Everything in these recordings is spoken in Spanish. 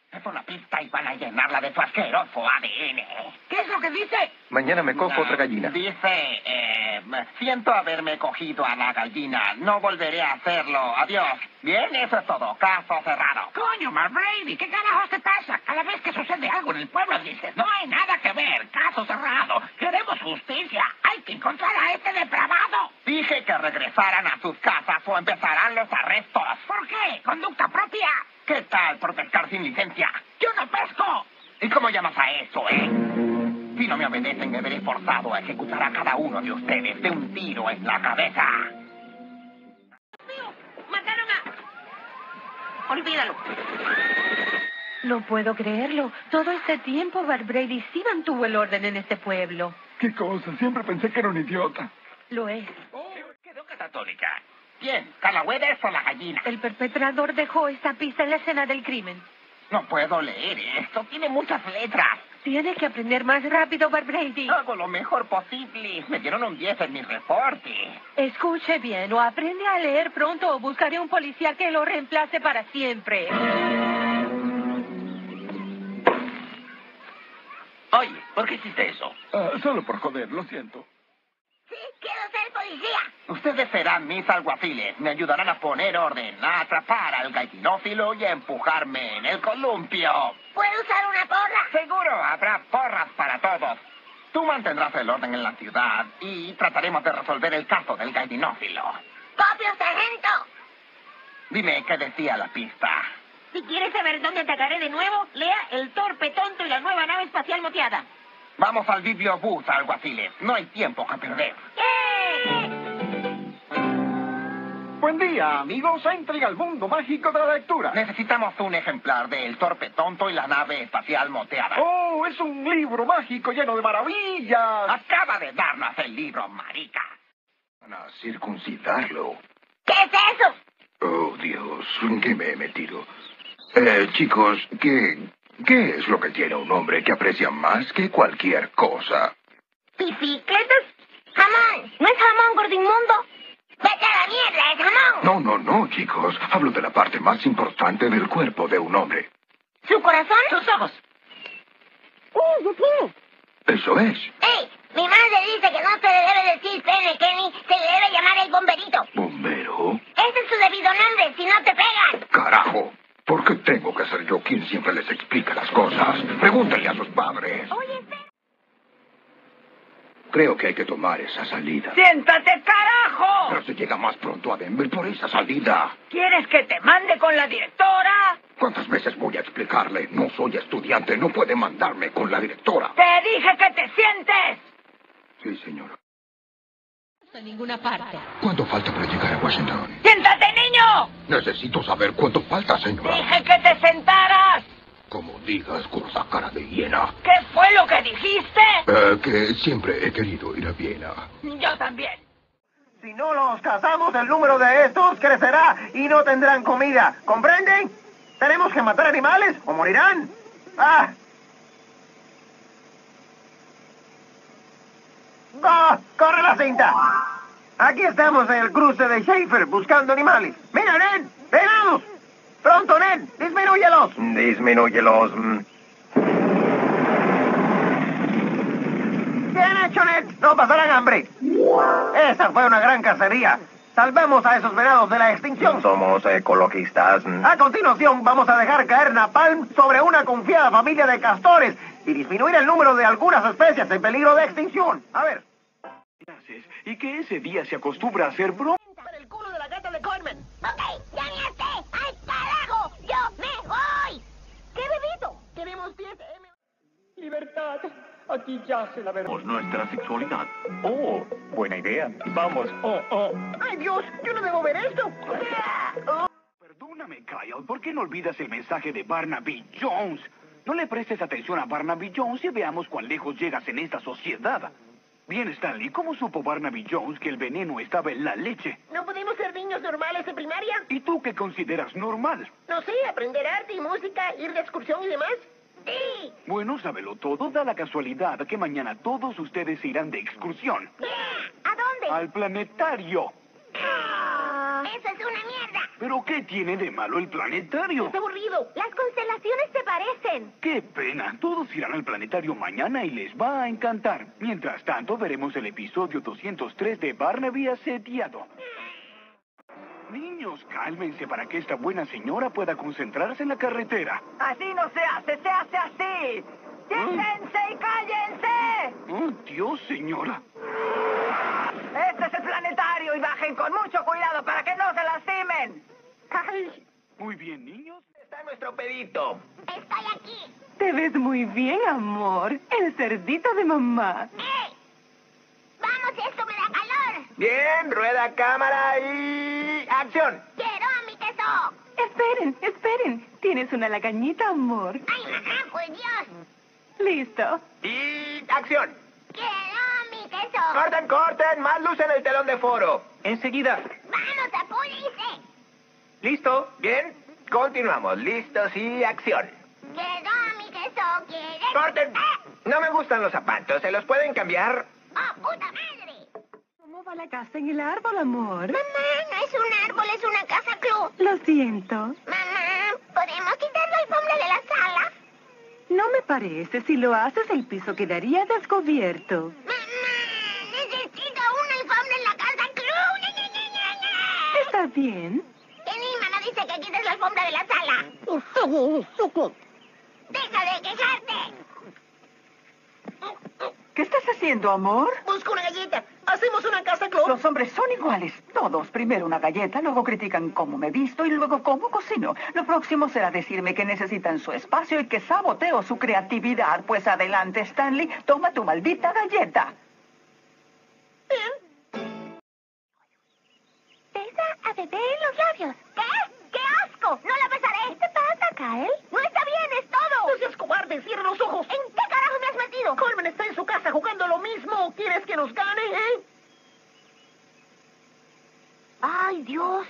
Es una pista y van a llenarla de tu asqueroso ADN. ¿Qué es lo que dice? Mañana me cojo otra gallina. Dice, siento haberme cogido a la gallina. No volveré a hacerlo. Adiós. Bien, eso es todo. Caso cerrado. Coño, Brady, ¿qué carajos te pasa? Cada vez que sucede algo en el pueblo dices, no hay nada que ver. Caso cerrado. Queremos justicia. Hay que encontrar a este depravado. Dije que regresaran a sus casas o empezarán los arrestos. ¿Por qué? ¿Conducta propia? ¿Qué tal por pescar sin licencia? ¡Yo no pesco! ¿Y cómo llamas a eso, Si no me obedecen, me veré forzado a ejecutar a cada uno de ustedes de un tiro en la cabeza. ¡Mío! ¡Mataron a... Olvídalo. No puedo creerlo. Todo este tiempo Brady sí mantuvo el orden en este pueblo. ¿Qué cosa? Siempre pensé que era un idiota. Lo es. Quedó catatónica. ¿Quién? ¿Calahuedes o la gallina? El perpetrador dejó esta pista en la escena del crimen. No puedo leer esto. Tiene muchas letras. Tiene que aprender más rápido, Brady. Hago lo mejor posible. Me dieron un 10 en mi reporte. Escuche bien, o aprende a leer pronto o buscaré un policía que lo reemplace para siempre. Oye, ¿por qué hiciste eso? Solo por joder, lo siento. Sí, quiero ser policía. Ustedes serán mis alguaciles. Me ayudarán a poner orden, a atrapar al gallinófilo y a empujarme en el columpio. ¿Puedo usar una porra? Seguro habrá porras para todos. Tú mantendrás el orden en la ciudad y trataremos de resolver el caso del gallinófilo. ¡Copio, sargento! Dime qué decía la pista. Si quieres saber dónde atacaré de nuevo, lea El torpe tonto y la nueva nave espacial moteada. Vamos al bibliobús, alguaciles. No hay tiempo que perder. Buen día, amigos. Entren al mundo mágico de la lectura. Necesitamos un ejemplar de El torpe tonto y la nave espacial moteada. ¡Oh, es un libro mágico lleno de maravillas! Acaba de darnos el libro, marica. Van a circuncidarlo. ¿Qué es eso? Oh, Dios, ¿en qué me he metido? Chicos, ¿qué es lo que tiene un hombre que aprecia más que cualquier cosa? ¿Bicicletas? ¡Jamón! ¿No es jamón, gordimundo? ¡Vete a la mierda, es jamón! No, chicos. Hablo de la parte más importante del cuerpo de un hombre. ¿Su corazón? ¡Sus ojos! Eso es. ¡Ey! Mi madre dice que no se le debe decir pene, Kenny. Se le debe llamar el bomberito. ¿Bombero? Ese es su debido nombre, si no te pegan. ¡Carajo! ¿Por qué tengo que ser yo quien siempre les explica las cosas? Pregúntenle a sus padres. Oye, espera. Creo que hay que tomar esa salida. ¡Siéntate, carajo! Pero se llega más pronto a Denver por esa salida. ¿Quieres que te mande con la directora? ¿Cuántas veces voy a explicarle? No soy estudiante, no puede mandarme con la directora. ¡Te dije que te sientes! Sí, señora. En ninguna parte. ¿Cuánto falta para llegar a Washington? ¡Siéntate, niño! Necesito saber cuánto falta, señora. ¡Dije que te sentaras! Como digas, cursa cara de hiena. ¿Qué fue lo que dijiste? Que siempre he querido ir a Viena. Yo también. Si no los cazamos, el número de estos crecerá y no tendrán comida. ¿Comprenden? ¿Tenemos que matar animales o morirán? ¡Ah! ¡Oh! ¡Corre la cinta! Aquí estamos en el cruce de Schaefer buscando animales. ¡Mira, Ned! ¡Venados! ¡Pronto, Ned! ¡Disminúyelos! Disminúyelos. Bien hecho, Ned. No pasarán hambre. Esa fue una gran cacería. Salvemos a esos venados de la extinción. Somos ecologistas. A continuación, vamos a dejar caer napalm sobre una confiada familia de castores y disminuir el número de algunas especies en peligro de extinción. A ver. Y que ese día se acostumbra a hacer broma. El culo de la gata de Carmen. Ok, ya me harté. ¡Al carajo! ¡Yo me voy! ¿Qué bebito? Queremos 10 M. Libertad. Aquí yace la verdad. Nuestra sexualidad. Oh, buena idea. Vamos. ¡Ay, Dios! ¡Yo no debo ver esto! Perdóname, Kyle. ¿Por qué no olvidas el mensaje de Barnaby Jones? No le prestes atención a Barnaby Jones y veamos cuán lejos llegas en esta sociedad. Bien, Stanley, ¿cómo supo Barnaby Jones que el veneno estaba en la leche? ¿No podemos ser niños normales en primaria? ¿Y tú qué consideras normal? No sé, aprender arte y música, ir de excursión y demás. Sí. Bueno, sábelo todo. Da la casualidad que mañana todos ustedes se irán de excursión. ¿A dónde? Al planetario. Eso es una mierda. ¿Pero qué tiene de malo el planetario? Es aburrido. Las constelaciones se parecen. ¡Qué pena! Todos irán al planetario mañana y les va a encantar. Mientras tanto, veremos el episodio 203 de Barnaby asediado. Niños, cálmense para que esta buena señora pueda concentrarse en la carretera. Así no se hace así. ¡Siéntense y cállense! ¡Oh, Dios, señora! Este es el planetario y bajen con mucho cuidado para que no se lastimen. Ay, Muy bien, niños. Está nuestro pedito. estoy aquí. Te ves muy bien, amor. El cerdito de mamá. ¡Ey! ¡Vamos, esto me da calor! Bien, rueda cámara y... ¡acción! ¡Quiero a mi queso! Esperen. Tienes una lagañita, amor. ¡Ay, mamá, pues Dios! Listo. Y... ¡acción! ¡Quiero a mi queso! ¡Corten! ¡Más luz en el telón de foro! Enseguida. ¡Vamos, apúrense! ¿Listo? Bien, continuamos. Listos y acción. ¡Quiero a mi queso! ¿Quieres? ¡Corten! ¡Ah! No me gustan los zapatos. ¿Se los pueden cambiar? ¡Oh, puta madre! ¿Cómo va la casa en el árbol, amor? Mamá, no es un árbol, es una casa club. Lo siento. Mamá, ¿podemos quitar la alfombra de la sala? No me parece. Si lo haces, el piso quedaría descubierto. Mamá, necesito una alfombra en la casa club. ¡Ña, ña, ña, ña, ña! ¿Está bien? Mi mamá dice que quites la alfombra de la sala. ¡Deja de quejarte! ¿Qué estás haciendo, amor? Busco una galleta. Hacemos una casa club. Los hombres son iguales, todos. Primero una galleta, luego critican cómo me visto y luego cómo cocino. Lo próximo será decirme que necesitan su espacio y que saboteo su creatividad. Pues adelante, Stanley, toma tu maldita galleta. Besa a bebé en los labios. ¿Qué? ¡Qué asco! ¡No la besaré! ¿Qué te pasa, Kyle? ¡No está bien, es todo! No seas cobarde, cierra los ojos. ¿En qué carajo me has metido? Coleman está en su casa jugando lo mismo. ¿Quieres que nos gane, ¡Ay, Dios!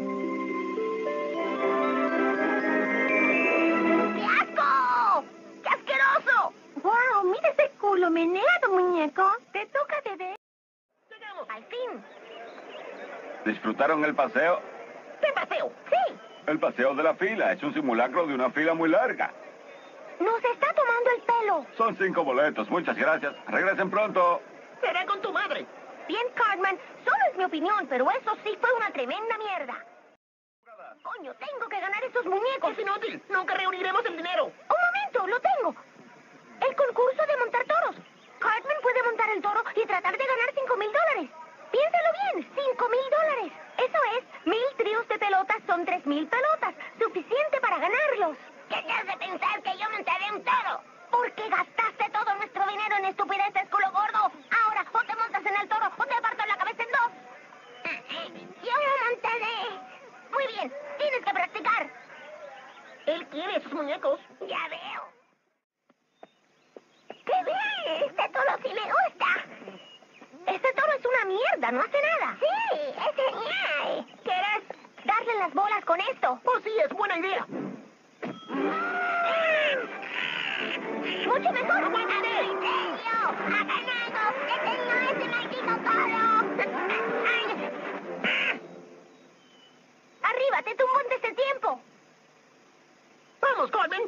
¡Qué asco! ¡Qué asqueroso! ¡Wow! ¡Mira ese culo meneado, muñeco! ¡Te toca, bebé! Llegamos. ¡Al fin! ¿Disfrutaron el paseo? ¿Qué paseo? ¡Sí! El paseo de la fila. Es un simulacro de una fila muy larga. ¡Nos está tomando el pelo! Son 5 boletos. Muchas gracias. Regresen pronto. Será con tu madre. Bien, Cartman, solo es mi opinión, pero eso sí fue una tremenda mierda. Coño, tengo que ganar esos muñecos. Es inútil. Nunca reuniremos el dinero. Un momento, lo tengo. El concurso de montar toros. Cartman puede montar el toro y tratar de ganar $5,000. Piénsalo bien, $5,000. Eso es, 1,000 tríos de pelotas son 3,000 pelotas. Suficiente para ganarlos. ¿Qué te hace pensar que yo montaré un toro? Porque gastaste todo nuestro dinero en estupideces, culo gordo. Ahora, o te montas en el toro o te parto la cabeza en dos. Yo lo montaré. Muy bien, tienes que practicar. Él quiere esos muñecos. Ya veo. ¡Qué bien! Este toro sí me gusta. Este toro es una mierda, no hace nada. Sí, es genial. ¿Quieres darle las bolas con esto? Oh, sí, es buena idea. ¡Mucho mejor! ¡Ha ganado! ¡En serio! ¡Ha ganado! ¡Deténlo ese maldito toro! ¡Arriba! ¡Te tumbo antes de tiempo! Vamos, Coleman.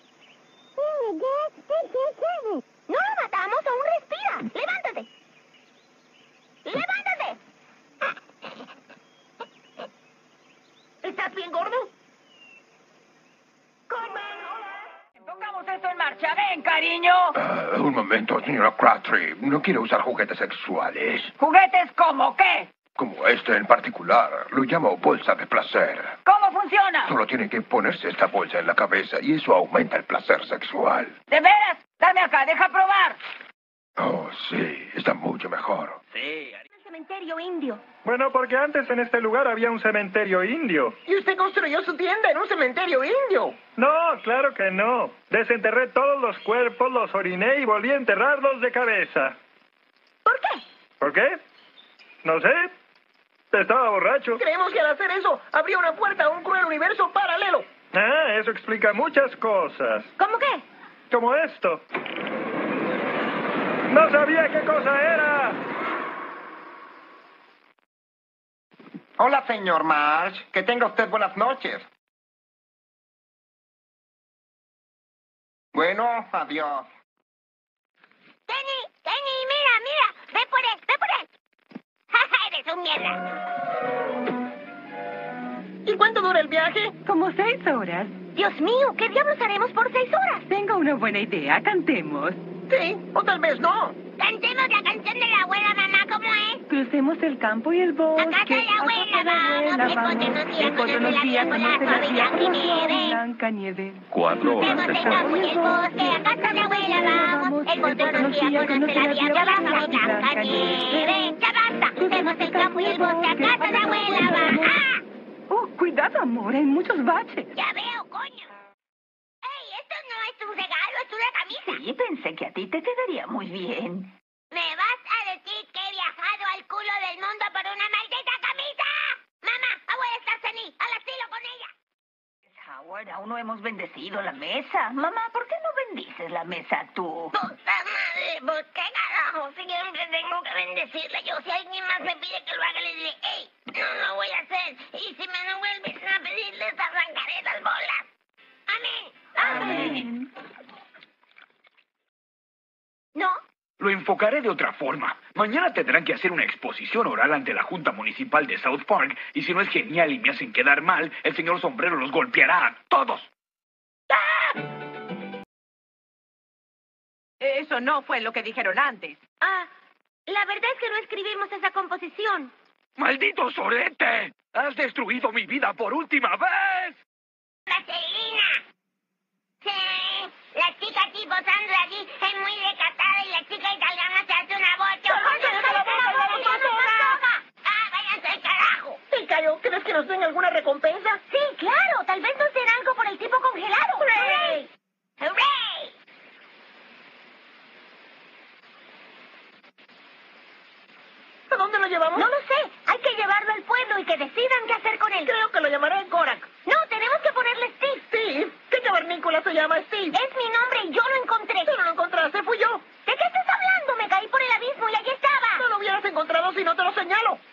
¡No lo matamos! ¡Aún respira! ¡Levántate! ¡Levántate! ¿Estás bien, gordo? Pongamos esto en marcha. ¡Ven, cariño! Un momento, señora Crabtree. No quiero usar juguetes sexuales. ¿Juguetes como qué? Como este en particular. Lo llamo bolsa de placer. ¿Cómo funciona? Solo tiene que ponerse esta bolsa en la cabeza y eso aumenta el placer sexual. ¿De veras? Dame acá, deja probar. Oh, sí. Está mucho mejor. El cementerio indio. Bueno, porque antes en este lugar había un cementerio indio. Y usted construyó su tienda en un cementerio indio. No, claro que no. Desenterré todos los cuerpos, los oriné y volví a enterrarlos de cabeza. ¿Por qué? ¿Por qué? No sé. Estaba borracho. Creemos que al hacer eso habría una puerta a un cruel universo paralelo. Ah, eso explica muchas cosas. ¿Cómo qué? Como esto. ¡No sabía qué cosa era! Hola, señor Marsh. Que tenga usted buenas noches. Bueno, adiós. Kenny, mira. Ve por él. Eres un mierda. ¿Y cuánto dura el viaje? Como 6 horas. Dios mío, ¿qué diablos haremos por 6 horas? Tengo una buena idea. Cantemos. Sí, o tal vez no. Cantemos la canción de la abuela, mamá, ¿cómo es? Crucemos el campo y el bosque. A casa de la abuela vamos. El pollo nos guía como se la guía por la suave blanca nieve. 4 horas Crucemos el campo y el bosque. A casa de la abuela vamos. El pollo nos guía como se la guía por la suave blanca nieve. ¡Ya basta! Crucemos el campo y el bosque. A casa de la abuela vamos. ¡Ah! Oh, cuidado, amor. Hay muchos baches. Ya veo, coño. ¡Ey, esto no es un regalo, es una camisa! Sí, pensé que a ti te quedaría muy bien. ¿Me vas a decir que he viajado al culo del mundo por una maldita camisa? Mamá, abuela está senil, al asilo con ella. Howard, aún no hemos bendecido la mesa. Mamá, ¿por qué no bendices la mesa tú? Puta madre, ¿por qué carajo siempre tengo que bendecirla yo? Si alguien más me pide que lo haga, le diré, ¡ey! No lo voy a hacer. Y si me no vuelves a pedirles, arrancaré las bolas. Amén. Amén. ¿No? Lo enfocaré de otra forma. Mañana tendrán que hacer una exposición oral ante la Junta Municipal de South Park, y si no es genial y me hacen quedar mal, el señor Sombrero los golpeará a todos. Eso no fue lo que dijeron antes. Ah, la verdad es que no escribimos esa composición. ¡Maldito sorete! ¡Has destruido mi vida por última vez! ¡Vaselina! Sí, la chica tipo Sandra allí es muy recatada y la chica italiana se hace un aborto. ¡Ah, váyanse al carajo! ¿Y Cayo, crees que nos den alguna recompensa? Sí, claro, tal vez nos den algo por el tipo congelado. ¡Hurray! ¡Hurray! ¿A dónde lo llevamos? No lo sé, hay que llevarlo al pueblo y que decidan qué hacer con él. Creo que lo llamaré Korak. No, tenemos que ponerle Steve. Steve, ¿qué cavernícola se llama Steve? Es mi nombre y yo lo encontré. Tú no lo encontraste, fui yo. ¿De qué estás hablando? Me caí por el abismo y allí estaba. No lo hubieras encontrado si no te lo señalo.